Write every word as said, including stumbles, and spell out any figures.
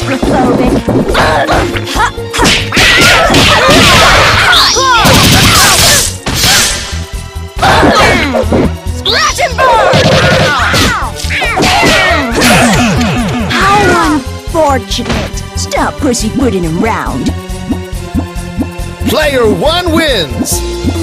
claustrophobic. Scratch and burn! How unfortunate. Stop pussyfooting around. Player one wins!